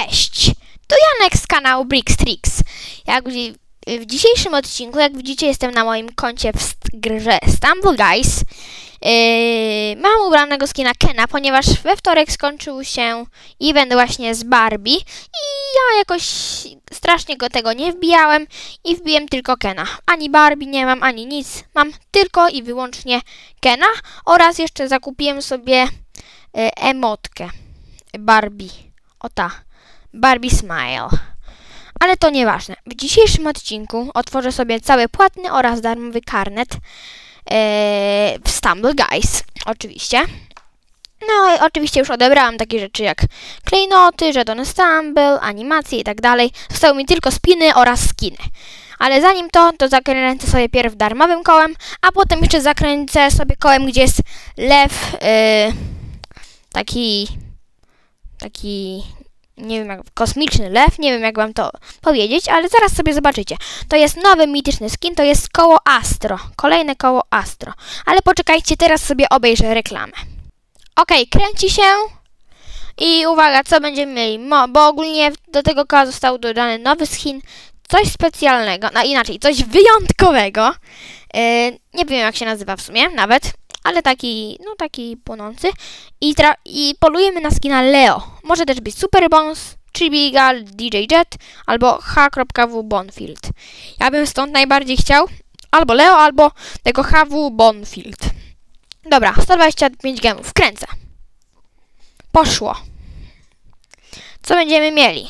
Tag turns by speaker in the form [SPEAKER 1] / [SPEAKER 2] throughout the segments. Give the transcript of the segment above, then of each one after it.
[SPEAKER 1] Cześć! Tu Janek z kanału Brickstrix. W dzisiejszym odcinku, jak widzicie, jestem na moim koncie w grze Stumble Guys. Mam ubranego skina Kena, ponieważ we wtorek skończył się event właśnie z Barbie i ja jakoś strasznie go tego nie wbijałem i wbiłem tylko Kena. Ani Barbie nie mam, ani nic. Mam tylko i wyłącznie Kena oraz jeszcze zakupiłem sobie emotkę Barbie. O ta. Barbie Smile. Ale to nieważne. W dzisiejszym odcinku otworzę sobie cały płatny oraz darmowy karnet w Stumble Guys. Oczywiście. No i oczywiście już odebrałam takie rzeczy jak klejnoty, żetony Stumble, animacje i tak dalej. Zostały mi tylko spiny oraz skiny. Ale zanim to zakręcę sobie pierw darmowym kołem, a potem jeszcze zakręcę sobie kołem, gdzie jest lew, taki nie wiem, jak kosmiczny lew, nie wiem jak wam to powiedzieć, ale zaraz sobie zobaczycie. To jest nowy mityczny skin, to jest koło Astro. Kolejne koło Astro. Ale poczekajcie, teraz sobie obejrzę reklamę. Okej, kręci się. I uwaga, co będziemy mieli? Bo ogólnie do tego koła został dodany nowy skin. Coś specjalnego, no inaczej, coś wyjątkowego. Nie wiem jak się nazywa w sumie, nawet. Ale taki płonący. I polujemy na skina Leo. Może też być Super Bones, Chibigal, DJ Jet albo H.W. Bonfield. Ja bym stąd najbardziej chciał albo Leo, albo tego H.W. Bonfield. Dobra, 125 gemów. Kręcę. Poszło. Co będziemy mieli?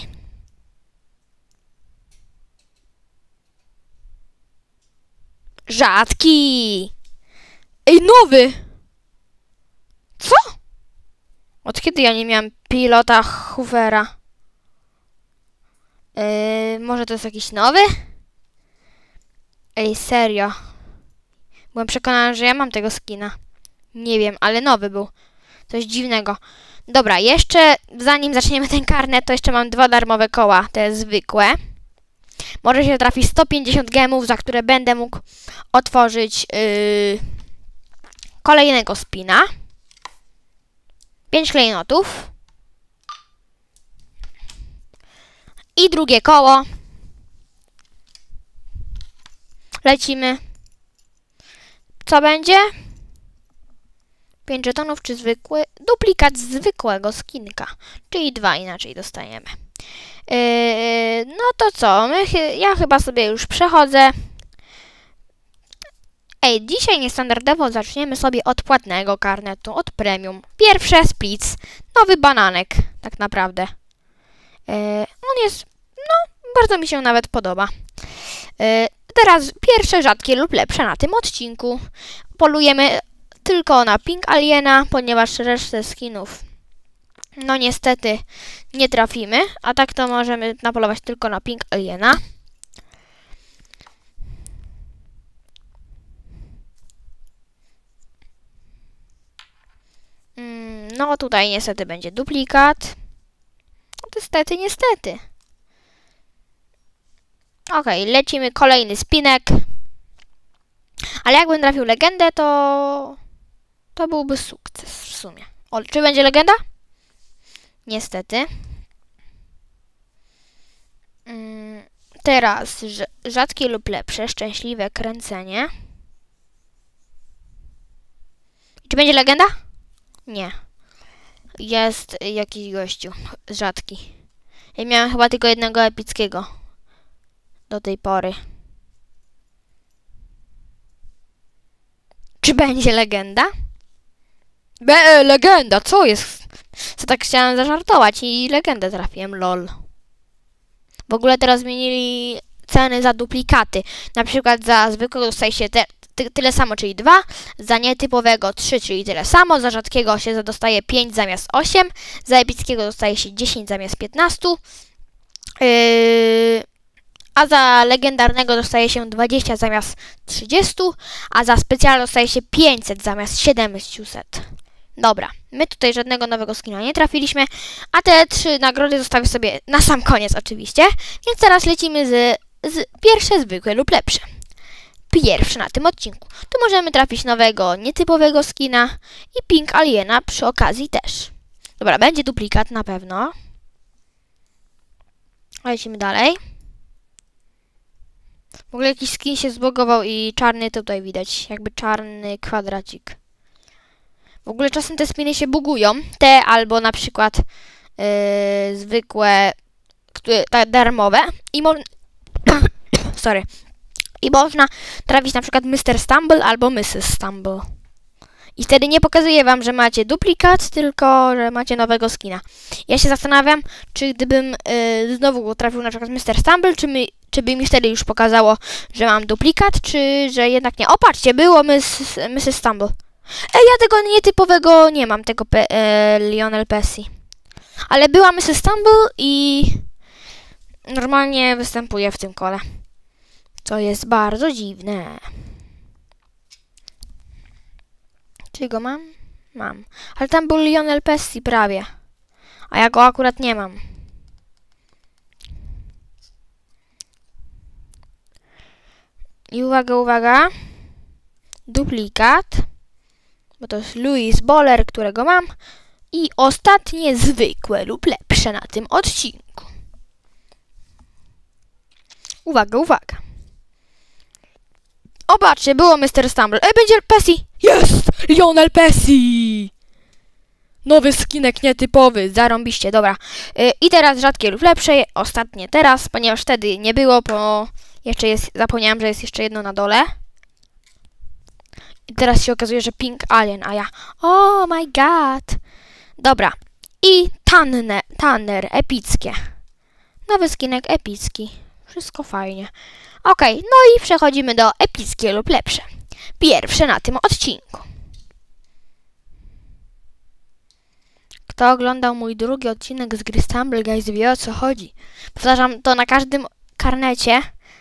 [SPEAKER 1] Rzadki! Ej, nowy! Co? Od kiedy ja nie miałam pilota Hoovera? Może to jest jakiś nowy? Ej, serio. Byłem przekonana, że ja mam tego skina. Nie wiem, ale nowy był. Coś dziwnego. Dobra, jeszcze zanim zaczniemy ten karnet, to jeszcze mam 2 darmowe koła, te zwykłe. Może się trafi 150 gemów, za które będę mógł otworzyć kolejnego spina. 5 klejnotów. I drugie koło. Lecimy. Co będzie? 5 żetonów czy zwykły? Duplikat zwykłego skinka. Czyli 2 inaczej dostajemy. No to co? Ja chyba sobie już przechodzę. Ej, dzisiaj niestandardowo zaczniemy sobie od płatnego karnetu, od premium. Pierwsze splits, nowy bananek, tak naprawdę. On jest, no, bardzo mi się nawet podoba. Teraz pierwsze rzadkie lub lepsze na tym odcinku. Polujemy tylko na Pink Aliena, ponieważ resztę skinów, no niestety, nie trafimy. A tak to możemy napolować tylko na Pink Aliena. No tutaj niestety będzie duplikat. Niestety. Okej, lecimy kolejny spinek. Ale jakbym trafił legendę, to byłby sukces w sumie. O, czy będzie legenda? Niestety. Teraz rzadkie lub lepsze, szczęśliwe kręcenie. Czy będzie legenda? Nie. Jest jakiś gościu rzadki. Ja miałem chyba tylko jednego epickiego do tej pory. Czy będzie legenda? Legenda, co jest? Co tak chciałem zażartować i legendę trafiłem, lol. W ogóle teraz zmienili ceny za duplikaty. Na przykład za zwykłego dostaje się tyle samo, czyli 2, za nietypowego 3, czyli tyle samo, za rzadkiego się dostaje 5 zamiast 8, za epickiego dostaje się 10 zamiast 15, a za legendarnego dostaje się 20 zamiast 30, a za specjalny dostaje się 500 zamiast 700. Dobra, my tutaj żadnego nowego skina nie trafiliśmy, a te 3 nagrody zostawię sobie na sam koniec oczywiście, więc teraz lecimy z pierwsze zwykłe lub lepsze. Pierwszy na tym odcinku. Tu możemy trafić nowego, nietypowego skina i Pink Aliena przy okazji też. Dobra, będzie duplikat na pewno. lecimy dalej. W ogóle jakiś skin się zbugował i czarny tutaj widać, jakby czarny kwadracik. W ogóle czasem te skiny się bugują, te albo na przykład zwykłe, darmowe i sorry. I można trafić na przykład Mr. Stumble albo Mrs. Stumble. I wtedy nie pokazuje wam, że macie duplikat, tylko że macie nowego skina. Ja się zastanawiam, czy gdybym znowu trafił na przykład Mr. Stumble, czy by mi wtedy już pokazało, że mam duplikat, czy że jednak nie. O, patrzcie, było Mrs. Stumble. Ja tego nietypowego nie mam, tego Lionel Messi. Ale była Mrs. Stumble i normalnie występuje w tym kole. Co jest bardzo dziwne. Czy go mam? Mam. Ale tam był Lionel Messi prawie. A ja go akurat nie mam. I uwaga, uwaga. Duplikat. Bo to jest Louis Bowler, którego mam. I ostatnie zwykłe lub lepsze na tym odcinku. Uwaga, uwaga. Zobaczcie, było Mr. Stumble. Będzie Messi. Jest! Lionel Messi! Nowy skinek nietypowy. Zarąbiście, dobra. I teraz rzadkie lub lepsze. Ostatnie teraz, ponieważ wtedy nie było, bo jeszcze jest, zapomniałam, że jest jeszcze jedno na dole. I teraz się okazuje, że Pink Alien, a ja... Oh my god! Dobra. I Tanner, epickie. Nowy skinek epicki. Wszystko fajnie. Okej, no i przechodzimy do epickie lub lepsze. Pierwsze na tym odcinku. Kto oglądał mój drugi odcinek z gry Stumble Guys, wie, o co chodzi. Powtarzam to na każdym karnecie.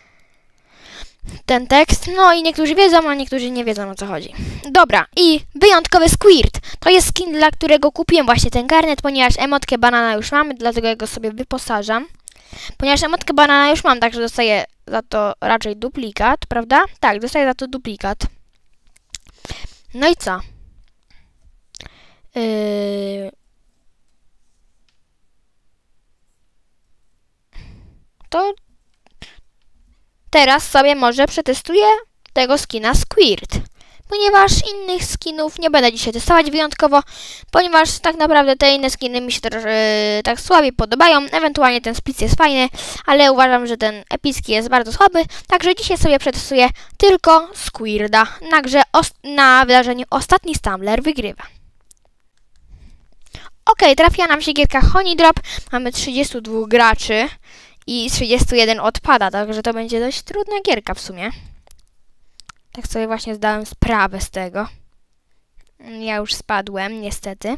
[SPEAKER 1] Ten tekst. No i niektórzy wiedzą, a niektórzy nie wiedzą, o co chodzi. Dobra, i wyjątkowy Squirt. To jest skin, dla którego kupiłem właśnie ten karnet, ponieważ emotkę banana już mamy, dlatego ja go sobie wyposażam. Ponieważ emotkę banana już mam, także dostaję za to raczej duplikat, prawda? Tak, dostaję za to duplikat. No i co? To teraz sobie może przetestuję tego skina Squirt. Ponieważ innych skinów nie będę dzisiaj testować wyjątkowo, ponieważ tak naprawdę te inne skiny mi się tak słabiej podobają. Ewentualnie ten Split jest fajny, ale uważam, że ten epicki jest bardzo słaby. Także dzisiaj sobie przetestuję tylko Squirda. Także na wydarzeniu Ostatni Stumbler wygrywa. Okej, trafiła nam się gierka Honey Drop. Mamy 32 graczy i 31 odpada, także to będzie dość trudna gierka w sumie. Tak sobie właśnie zdałem sprawę z tego. Ja już spadłem, niestety.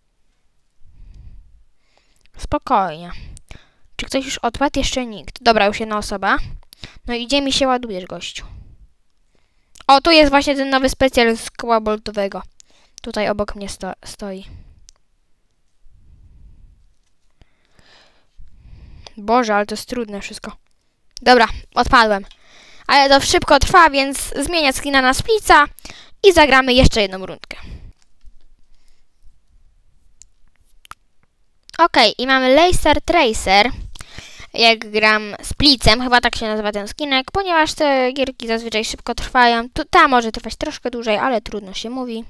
[SPEAKER 1] Spokojnie. Czy ktoś już odpadł? Jeszcze nikt. Dobra, już jedna osoba. No i gdzie mi się ładujesz, gościu? O, tu jest właśnie ten nowy specjal z koła boltowego. Tutaj obok mnie stoi. Boże, ale to jest trudne wszystko. Dobra, odpadłem. Ale to szybko trwa, więc zmienię skina na Splica i zagramy jeszcze jedną rundkę. Okej, i mamy Laser Tracer. Jak gram Splicem, chyba tak się nazywa ten skinek, ponieważ te gierki zazwyczaj szybko trwają. Ta może trwać troszkę dłużej, ale trudno się mówi.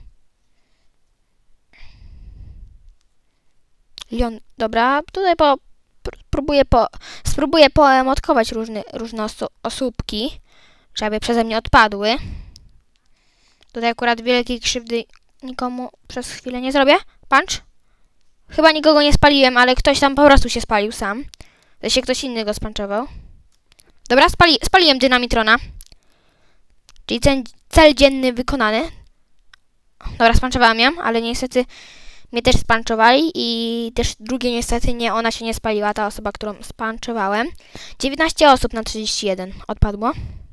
[SPEAKER 1] Dobra, tutaj spróbuję poemotkować różne osóbki, żeby przeze mnie odpadły. Tutaj akurat wielkiej krzywdy nikomu przez chwilę nie zrobię. Punch. Chyba nikogo nie spaliłem, ale ktoś tam po prostu się spalił sam. To się ktoś inny go spanczował. Dobra, spaliłem dynamitrona. Czyli cel dzienny wykonany. Dobra, spanczowałem ją, ale niestety mnie też spanczowali i też drugie niestety nie, ona się nie spaliła, ta osoba, którą spanczowałem. 19 osób na 31 odpadło.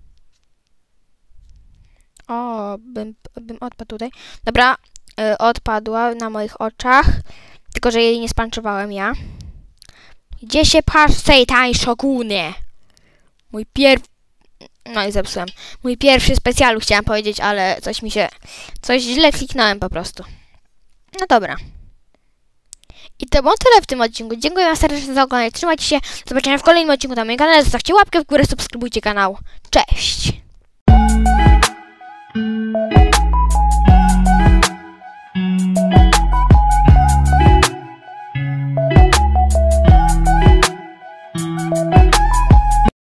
[SPEAKER 1] O, bym odpadł tutaj. Dobra, odpadła na moich oczach, tylko że jej nie spanczowałem ja. Gdzie się pchasz, Seitan Shogunie? No i zepsułem. Mój pierwszy specjalu chciałam powiedzieć, ale coś źle kliknąłem po prostu. No dobra. I to było tyle w tym odcinku. Dziękuję wam serdecznie za oglądanie. Trzymajcie się. Do zobaczenia w kolejnym odcinku na moim kanale. Zostawcie łapkę w górę, subskrybujcie kanał. Cześć!